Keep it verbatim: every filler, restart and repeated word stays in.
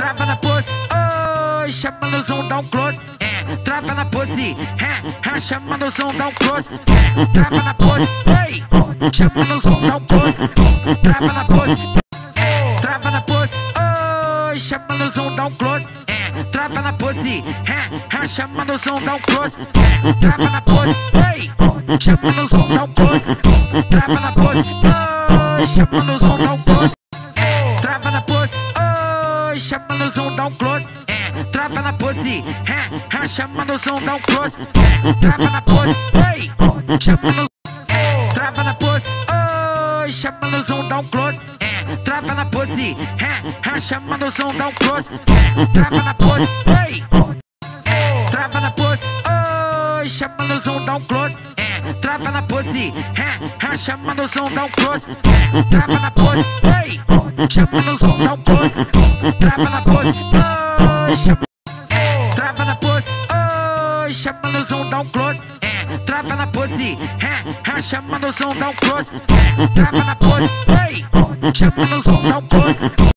trava na pose, oi, chama no zoom, dá um close, é, trava na pose, é, é, chama no zoom, dá um close, é, trava na pose, ei, chama no zoom, dá um close, trava na pose, é, trava na pose, oi, chama no zoom, dá um close, é, trava na pose, é, é, chama no zoom, dá um close, é, trava na pose, ei, chama no zoom, dá um close, trava na pose, oi, chama no zoom, dá um close, é, trava na pose, oi, chama no zoom, dá um close, é, trava na pose, é, é, chama no zoom, dá um close, é, trava na pose, ei, chama no zoom, trava na pose, oi, chama no zoom, dá um close, é, trava na pose, é, é, chama no zoom, dá um close, é, trava na pose, ei, trava na pose, oi, chama no zoom, dá um close, é, trava na pose, é, é, chama no zoom, dá um close, é, trava na pose, ei, chama no zoom, dá um close, trava na pose, oi, chama, trava na pose, oi, chama no zoom, dá um close, é, trava na pose, é, é, chama no zoom, dá um close, é, trava na pose, ei, chama no zoom, dá um close.